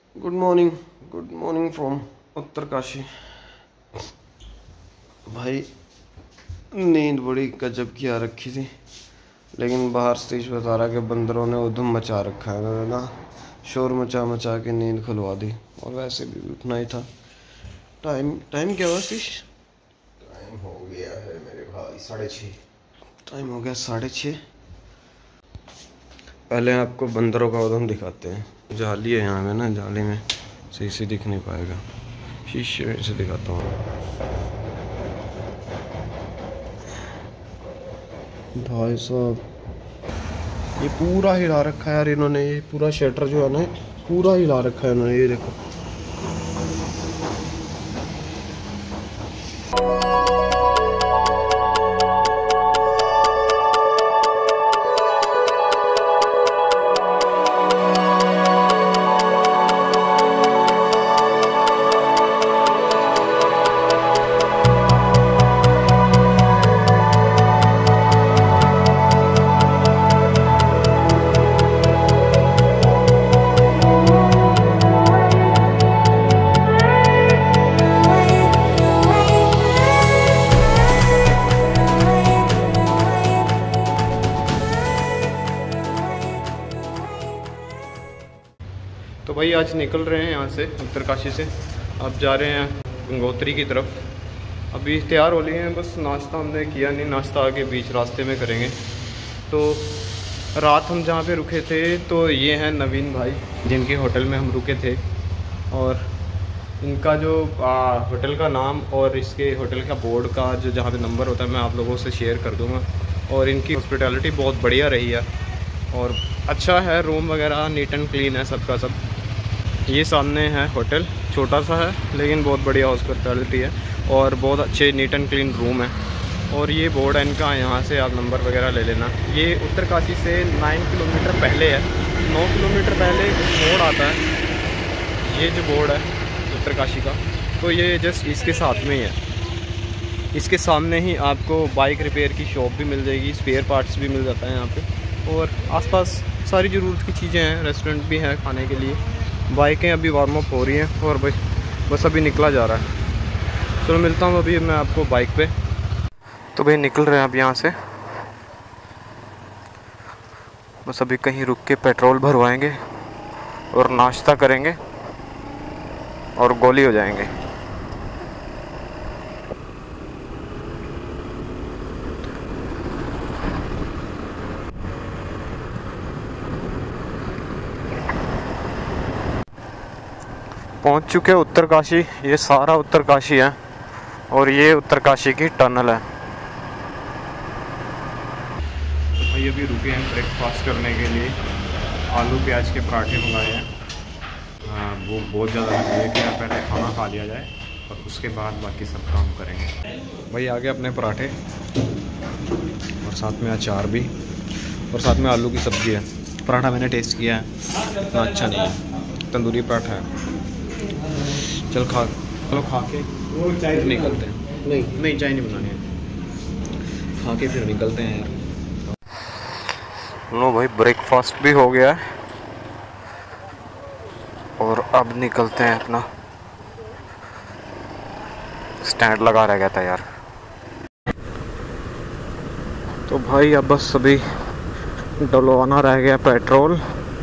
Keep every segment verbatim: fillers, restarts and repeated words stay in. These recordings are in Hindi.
Good morning good morning from Uttarkashi. भाई नींद बड़ी गजब की आ रखी थी, लेकिन बाहर सतीश बता रहा कि बंदरों ने उधम मचा रखा है ना, ना शोर मचा मचा के नींद खुलवा दी। और वैसे भी उठना ही था। टाइम टाइम क्या हुआ सतीश? टाइम हो गया है मेरे भाई साढ़े छः। टाइम हो गया साढ़े छः। पहले आपको बंदरों का उधम दिखाते हैं। जाली है यहाँ में ना, जाली में सही से दिख नहीं पाएगा, शीशे में से दिखाता हूँ। भाई साहब ये पूरा हिला रखा है यार इन्होंने, ये पूरा शटर जो है ना पूरा हिला रखा है इन्होंने, ये देखो। तो भाई आज निकल रहे हैं यहाँ से उत्तरकाशी से, अब जा रहे हैं गंगोत्री की तरफ। अभी तैयार हो लिए हैं, बस नाश्ता हमने किया नहीं, नाश्ता आगे बीच रास्ते में करेंगे। तो रात हम जहाँ पे रुके थे तो ये हैं नवीन भाई, जिनके होटल में हम रुके थे। और इनका जो होटल का नाम और इसके होटल का बोर्ड का जो जहाँ पे नंबर होता है मैं आप लोगों से शेयर कर दूँगा। और इनकी हॉस्पिटैलिटी बहुत बढ़िया रही है और अच्छा है, रूम वगैरह नीट एंड क्लीन है सबका सब। ये सामने है होटल, छोटा सा है लेकिन बहुत बढ़िया हॉस्पिटैलिटी है और बहुत अच्छे नीट एंड क्लीन रूम है। और ये बोर्ड है इनका, यहाँ से आप नंबर वगैरह ले लेना। ये उत्तरकाशी से नौ किलोमीटर पहले है, नौ किलोमीटर पहले मोड़ आता है ये जो बोर्ड है उत्तरकाशी का, तो ये जस्ट इसके साथ में ही है। इसके सामने ही आपको बाइक रिपेयर की शॉप भी मिल जाएगी, स्पेयर पार्ट्स भी मिल जाता है यहाँ पे। और आसपास सारी ज़रूरत की चीज़ें हैं, रेस्टोरेंट भी है खाने के लिए। बाइकें अभी वार्म अप हो रही हैं और भाई बस अभी निकला जा रहा है। चलो मिलता हूँ अभी मैं आपको बाइक पे। तो भाई निकल रहे हैं अब यहाँ से, बस अभी कहीं रुक के पेट्रोल भरवाएंगे और नाश्ता करेंगे और गोली हो जाएंगे। पहुंच चुके हैं उत्तरकाशी। ये सारा उत्तरकाशी है और ये उत्तरकाशी की टनल है। तो भाई अभी रुके हैं ब्रेकफास्ट करने के लिए, आलू प्याज के पराठे मंगाए हैं। हाँ, वो बहुत ज़्यादा लग रही है कि पहले खाना खा लिया जाए और उसके बाद बाकी सब काम करेंगे। भाई आगे अपने पराठे और साथ में अचार भी और साथ में आलू की सब्ज़ी है। पराठा मैंने टेस्ट किया है, इतना अच्छा नहीं है, तंदूरी पराठा है। चल खा चलो खा के फिर निकलते हैं। नहीं नहीं चाय नहीं बनानी है, खा के फिर निकलते हैं यार। लो भाई ब्रेकफास्ट भी हो गया है और अब निकलते हैं। अपना स्टैंड लगा रह गया था यार। तो भाई अब बस अभी डलवाना रह गया पेट्रोल।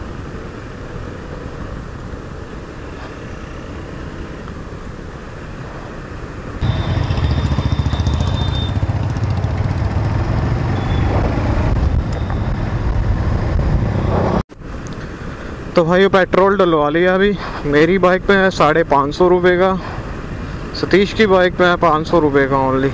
तो भाई पेट्रोल डलवा लिया अभी। मेरी बाइक पे है साढ़े पाँच सौ रुपये का, सतीश की बाइक पे है पाँच सौ रुपये का ओनली।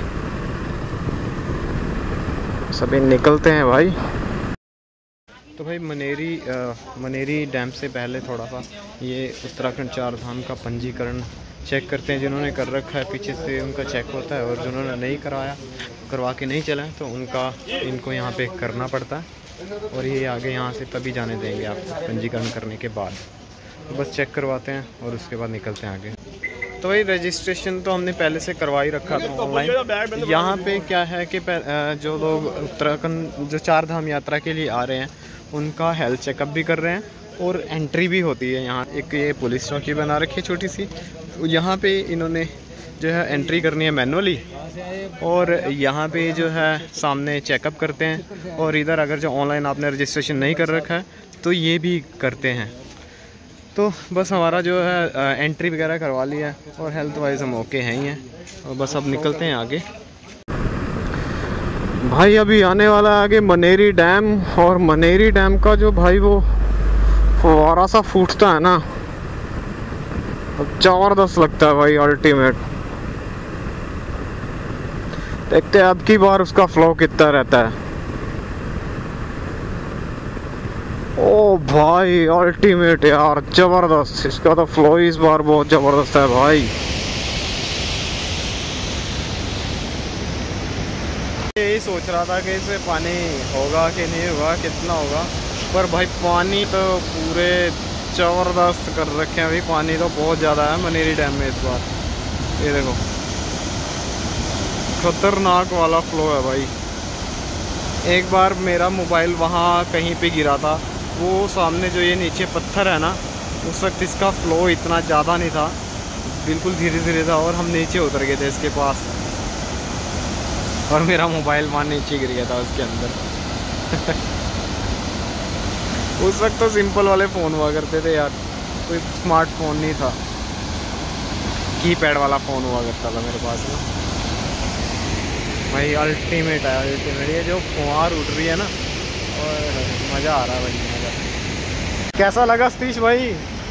सभी निकलते हैं भाई। तो भाई मनेरी आ, मनेरी डैम से पहले थोड़ा सा ये उत्तराखंड चार धाम का पंजीकरण चेक करते हैं। जिन्होंने कर रखा है पीछे से उनका चेक होता है, और जिन्होंने नहीं कराया करवा के नहीं चला तो उनका इनको यहाँ पे करना पड़ता है। और ये आगे यहाँ से तभी जाने देंगे आप पंजीकरण करने के बाद। तो बस चेक करवाते हैं और उसके बाद निकलते हैं आगे। तो भाई रजिस्ट्रेशन तो हमने पहले से करवा ही रखा था ऑनलाइन। यहाँ पे क्या है कि जो लोग उत्तराखंड जो चार धाम यात्रा के लिए आ रहे हैं उनका हेल्थ चेकअप भी कर रहे हैं और एंट्री भी होती है यहाँ। एक ये पुलिस चौकी बना रखी है छोटी सी, यहाँ पे इन्होंने जो है एंट्री करनी है मैनुअली, और यहाँ पे जो है सामने चेकअप करते हैं। और इधर अगर जो ऑनलाइन आपने रजिस्ट्रेशन नहीं कर रखा है तो ये भी करते हैं। तो बस हमारा जो है एंट्री वगैरह करवा लिया है और हेल्थ वाइज हम ओके हैं ही हैं, और बस अब निकलते हैं आगे। भाई अभी आने वाला है आगे मनेरी डैम, और मनेरी डैम का जो भाई वो फुवारा सा फूटता है ना, जबरदस्त लगता है भाई, अल्टीमेट। देखते हैं अब की बार उसका फ्लो कितना रहता है। ओ भाई अल्टीमेट यार, जबरदस्त। इसका तो फ्लो इस बार बहुत जबरदस्त है भाई। यही सोच रहा था कि इसमें पानी होगा कि नहीं होगा, कितना होगा, पर भाई पानी तो पूरे जबरदस्त कर रखे हैं। अभी पानी तो बहुत ज़्यादा है मनेरी डैम में इस बार। ये देखो खतरनाक वाला फ्लो है भाई। एक बार मेरा मोबाइल वहाँ कहीं पे गिरा था, वो सामने जो ये नीचे पत्थर है ना, उस वक्त इसका फ्लो इतना ज़्यादा नहीं था, बिल्कुल धीरे धीरे था, और हम नीचे उतर गए थे इसके पास, और मेरा मोबाइल वहाँ नीचे गिर गया था उसके अंदर। उस वक्त तो सिंपल वाले फ़ोन हुआ करते थे यार, कोई स्मार्टफोन नहीं था, कीपैड वाला फ़ोन हुआ करता था मेरे पास ना भाई। अल्टीमेट है अल्टीमेट। ये जो फुहार उठ रही है ना, और मज़ा आ रहा है भाई, मज़ा। कैसा लगा सतीश भाई?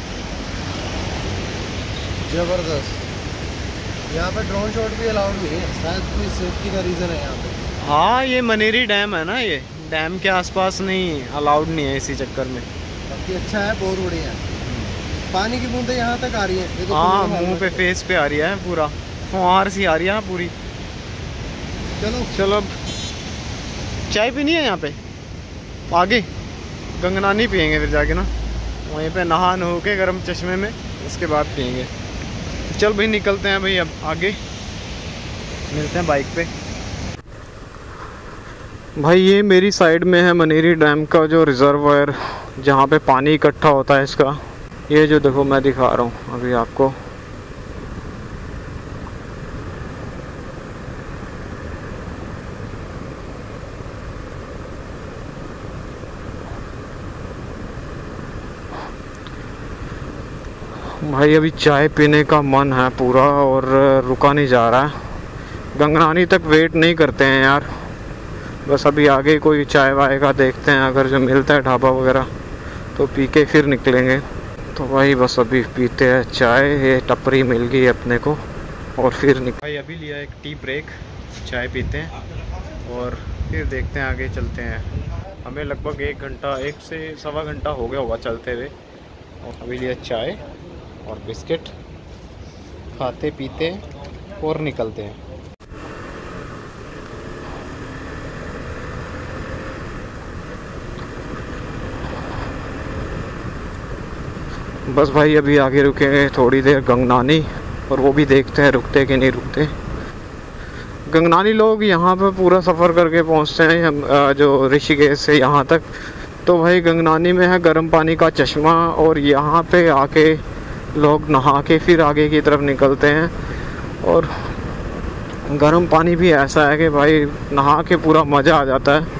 जबरदस्त। यहाँ पे ड्रोन शॉट भी अलाउड नहीं है, शायद कोई सेफ्टी का रीज़न है यहाँ पे। हाँ ये मनेरी डैम है ना, ये डैम के आसपास नहीं, अलाउड नहीं है इसी चक्कर में। बाकी अच्छा है, बहुत बढ़िया है। पानी की बूंदें यहाँ तक आ रही है। हाँ मुंह पे फेस पे आ रही है, पूरा फुहार सी आ रही है पूरी। चलो चलो अब चाय पीनी है यहाँ पे आगे, गंगनानी पियेंगे फिर जाके ना, वहीं पे नहा नहो के गर्म चश्मे में, उसके बाद पियेंगे। चल भाई निकलते हैं भाई, अब आगे मिलते हैं बाइक पे। भाई ये मेरी साइड में है मनेरी डैम का जो रिजर्वायर, जहाँ पे पानी इकट्ठा होता है इसका। ये जो देखो मैं दिखा रहा हूँ अभी आपको। भाई अभी चाय पीने का मन है पूरा, और रुका नहीं जा रहा है। गंगनानी तक वेट नहीं करते हैं यार, बस अभी आगे कोई चाय वाय का देखते हैं, अगर जो मिलता है ढाबा वगैरह तो पी के फिर निकलेंगे। तो भाई बस अभी पीते हैं चाय, ये टपरी मिल गई अपने को, और फिर निकल। भाई अभी लिया एक टी ब्रेक, चाय पीते हैं और फिर देखते हैं आगे चलते हैं। हमें लगभग एक घंटा एक से सवा घंटा हो गया होगा चलते हुए, और अभी लिया चाय और बिस्किट, खाते पीते और निकलते हैं। बस भाई अभी आगे रुकेंगे थोड़ी देर गंगनानी, और वो भी देखते हैं रुकते कि नहीं रुकते। गंगनानी लोग यहाँ पर पूरा सफ़र करके पहुँचते हैं हम जो ऋषिकेश से यहाँ तक। तो भाई गंगनानी में है गर्म पानी का चश्मा, और यहाँ पे आके लोग नहा के फिर आगे की तरफ निकलते हैं। और गर्म पानी भी ऐसा है कि भाई नहा के पूरा मज़ा आ जाता है।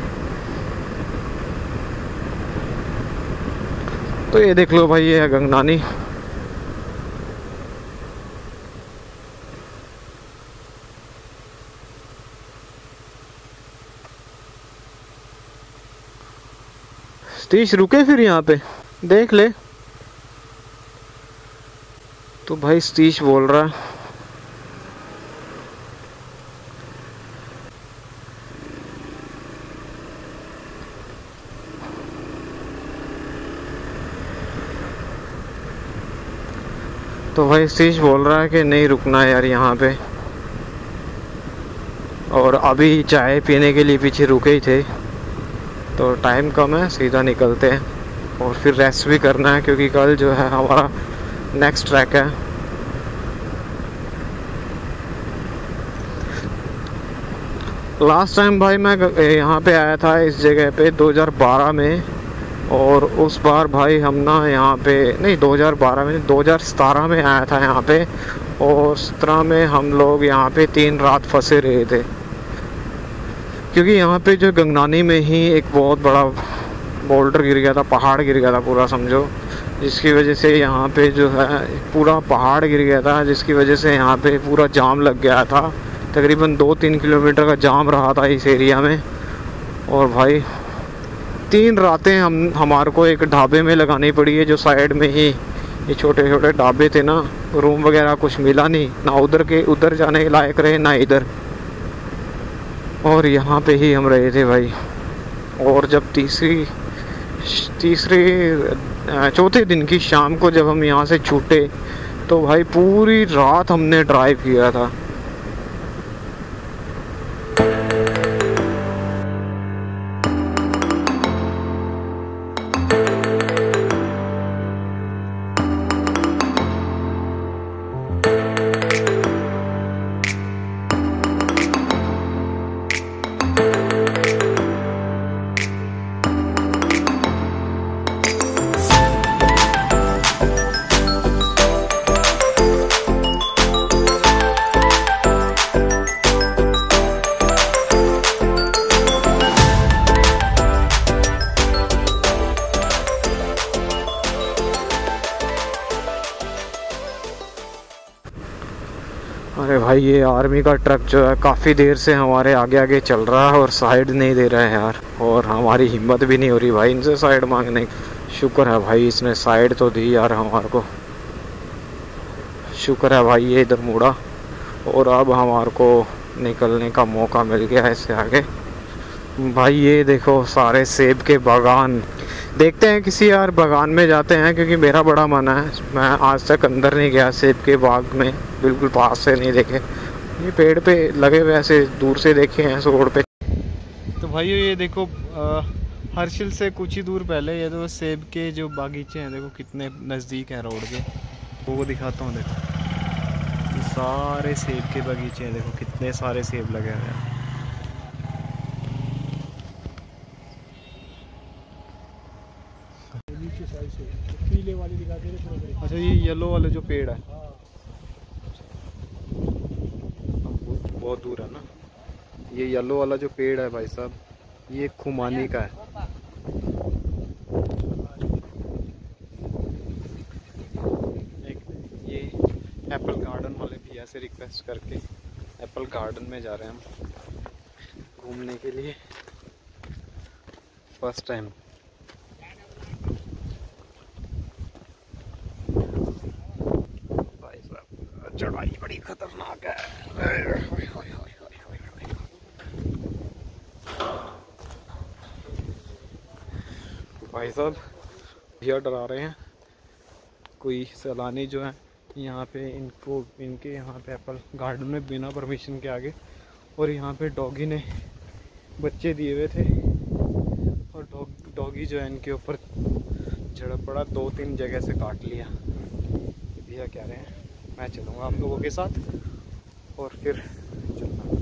तो ये देख लो भाई, ये है गंगनानी। सतीश रुके फिर यहाँ पे देख ले। तो भाई सतीश बोल रहा है तो भाई सतीश बोल रहा है कि नहीं रुकना है यार यहाँ पे, और अभी चाय पीने के लिए पीछे रुके ही थे, तो टाइम कम है, सीधा निकलते हैं। और फिर रेस्ट भी करना है, क्योंकि कल जो है हमारा नेक्स्ट ट्रैक है। लास्ट टाइम भाई मैं यहाँ पे आया था इस जगह पे दो हज़ार बारह में, और उस बार भाई हम ना यहाँ पे नहीं दो हज़ार बारह में दो हज़ार सत्रह में आया था यहाँ पे, और सत्रह में हम लोग यहाँ पे तीन रात फंसे रहे थे, क्योंकि यहाँ पे जो गंगनानी में ही एक बहुत बड़ा बोल्डर गिर गया था, पहाड़ गिर गया था पूरा समझो, जिसकी वजह से यहाँ पे जो है पूरा पहाड़ गिर गया था, जिसकी वजह से यहाँ पे पूरा जाम लग गया था। तकरीबन दो तीन किलोमीटर का जाम रहा था इस एरिया में। और भाई तीन रातें हम हमारे को एक ढाबे में लगानी पड़ी है, जो साइड में ही ये छोटे छोटे ढाबे थे ना, रूम वगैरह कुछ मिला नहीं, ना उधर के उधर जाने के लायक रहे ना इधर, और यहाँ पे ही हम रहे थे भाई। और जब तीसरी तीसरे चौथे दिन की शाम को जब हम यहाँ से छूटे तो भाई पूरी रात हमने ड्राइव किया था। अरे भाई ये आर्मी का ट्रक जो है काफ़ी देर से हमारे आगे आगे चल रहा है और साइड नहीं दे रहा है यार, और हमारी हिम्मत भी नहीं हो रही भाई इनसे साइड मांगने। शुक्र है भाई इसने साइड तो दी यार हमारे को, शुक्र है भाई ये इधर मुड़ा, और अब हमारे को निकलने का मौका मिल गया है इससे आगे। भाई ये देखो सारे सेब के बागान, देखते हैं किसी यार बागान में जाते हैं, क्योंकि मेरा बड़ा मन है, मैं आज तक अंदर नहीं गया सेब के बाग में, बिल्कुल पास से नहीं देखे, ये पेड़ पे लगे हुए ऐसे दूर से देखे हैं रोड पे। तो भाई ये देखो हर्षिल से कुछ ही दूर पहले ये तो सेब के जो बागीचे हैं देखो कितने नज़दीक हैं रोड के, वो दिखाता हूँ। देखो ये सारे सेब के बागीचे हैं, देखो कितने सारे सेब लगे हुए हैं। पीले वाली दिखा दे रहे। अच्छा ये येलो वाले जो पेड़ है बहुत दूर है ना, ये येलो वाला जो पेड़ है भाई साहब ये खुमानी का है। एक ये एप्पल गार्डन वाले भैया से रिक्वेस्ट करके एप्पल गार्डन में जा रहे हैं हम घूमने के लिए फर्स्ट टाइम। चढ़ाई बड़ी खतरनाक है। भाई साहब भैया डरा रहे हैं, कोई सैलानी जो है यहाँ पे इनको इनके यहाँ पे एप्पल गार्डन में बिना परमिशन के आगे, और यहाँ पे डॉगी ने बच्चे दिए हुए थे और डॉग डॉगी जो है इनके ऊपर झड़प पड़ा, दो तीन जगह से काट लिया। भैया कह रहे हैं मैं चलूँगा आप लोगों के साथ और फिर चलना।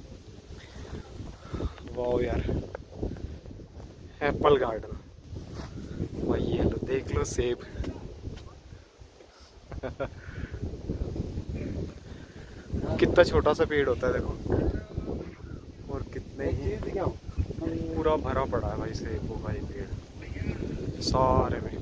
वाह यार एप्पल गार्डन भाई, ये लो देख लो सेब कितना छोटा सा पेड़ होता है देखो, और कितने ही पूरा भरा पड़ा है भाई सेब को भाई पेड़ सारे में।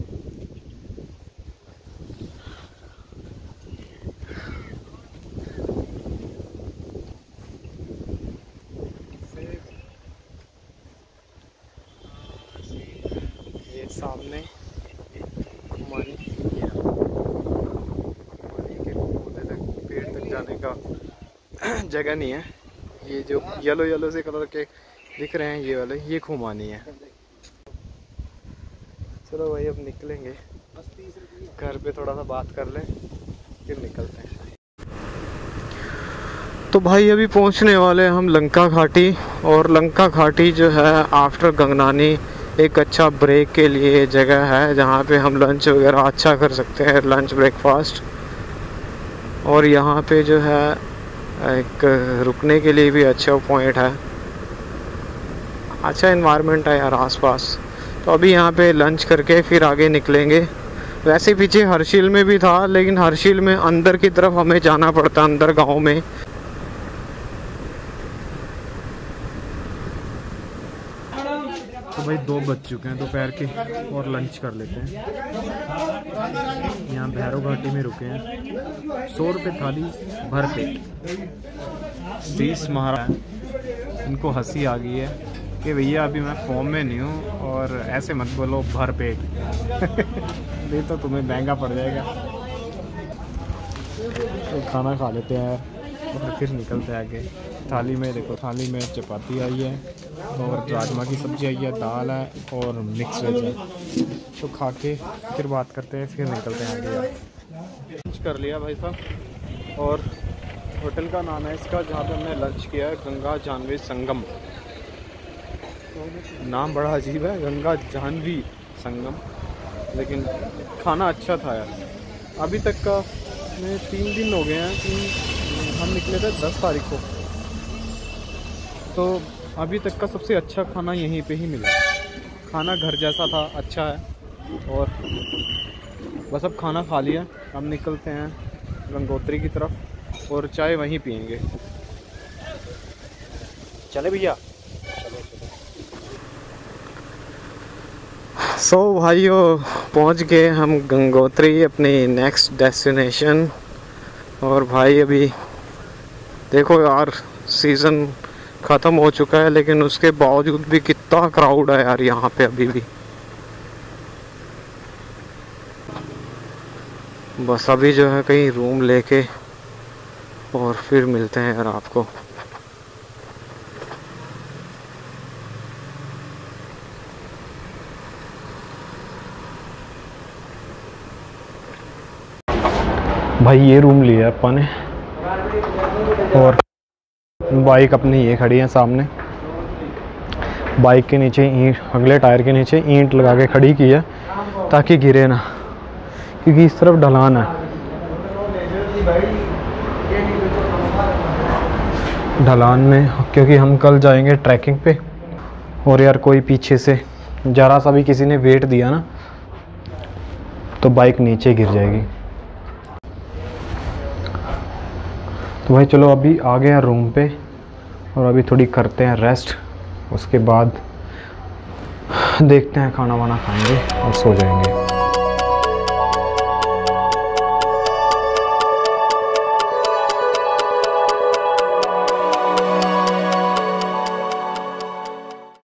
सामने खुमानी के पौधे तक पेड़ तक जाने का जगह नहीं है। ये जो येलो येलो से कलर के दिख रहे हैं ये वाले ये खुमानी है। चलो भाई अब निकलेंगे, घर पे थोड़ा सा बात कर लें फिर निकलते हैं। तो भाई अभी पहुंचने वाले हम लंका घाटी, और लंका घाटी जो है आफ्टर गंगनानी एक अच्छा ब्रेक के लिए जगह है, जहाँ पे हम लंच वगैरह अच्छा कर सकते हैं, लंच ब्रेकफास्ट। और यहाँ पे जो है एक रुकने के लिए भी अच्छा पॉइंट है, अच्छा इन्वायरमेंट है यार आसपास, तो अभी यहाँ पे लंच करके फिर आगे निकलेंगे। वैसे पीछे हर्षिल में भी था, लेकिन हर्षिल में अंदर की तरफ हमें जाना पड़ता, अंदर गांव में। तो भाई दो बज चुके हैं दोपहर के और लंच कर लेते हैं। यहाँ भैरव घाटी में रुके हैं। सौ रुपये थाली भर पेट। तीस महाराज इनको हंसी आ गई है कि भैया अभी मैं फॉर्म में नहीं हूँ और ऐसे मत बोलो भर पेट। नहीं तो तुम्हें महंगा पड़ जाएगा। तो खाना खा लेते हैं और फिर निकलते हैं आगे। थाली में देखो, थाली में चपाती आई है और राजमा की सब्ज़ी आई है, दाल है और मिक्स वेज है। तो खा के फिर बात करते हैं, फिर निकलते हैं आगे यार। लंच कर लिया भाई साहब, और होटल का नाम है इसका जहाँ पे हमने लंच किया है, गंगा जाह्नवी संगम। नाम बड़ा अजीब है, गंगा जाह्नवी संगम, लेकिन खाना अच्छा था यार। अभी तक का में तीन दिन हो गए हैं कि हम निकले थे दस तारीख को, तो अभी तक का सबसे अच्छा खाना यहीं पे ही मिला। खाना घर जैसा था, अच्छा है। और बस अब खाना खा लिया, अब निकलते हैं गंगोत्री की तरफ और चाय वहीं पियेंगे। चले भैया। सो so, भाइयों पहुंच गए हम गंगोत्री, अपनी नेक्स्ट डेस्टिनेशन। और भाई अभी देखो यार, सीज़न ख़त्म हो चुका है, लेकिन उसके बावजूद भी कितना क्राउड है यार यहाँ पे अभी भी। बस अभी जो है कहीं रूम लेके और फिर मिलते हैं यार आपको। भाई ये रूम लिया अपन ने, और बाइक अपनी ये खड़ी है सामने। बाइक के नीचे ईंट, अगले टायर के नीचे ईंट लगा के खड़ी की है ताकि गिरे ना, क्योंकि इस तरफ ढलान है। ढलान में क्योंकि हम कल जाएंगे ट्रैकिंग पे, और यार कोई पीछे से जरा सा भी किसी ने वेट दिया ना तो बाइक नीचे गिर जाएगी। तो भाई चलो अभी आ गए हैं रूम पे, और अभी थोड़ी करते हैं रेस्ट। उसके बाद देखते हैं, खाना वाना खाएंगे और सो जाएंगे।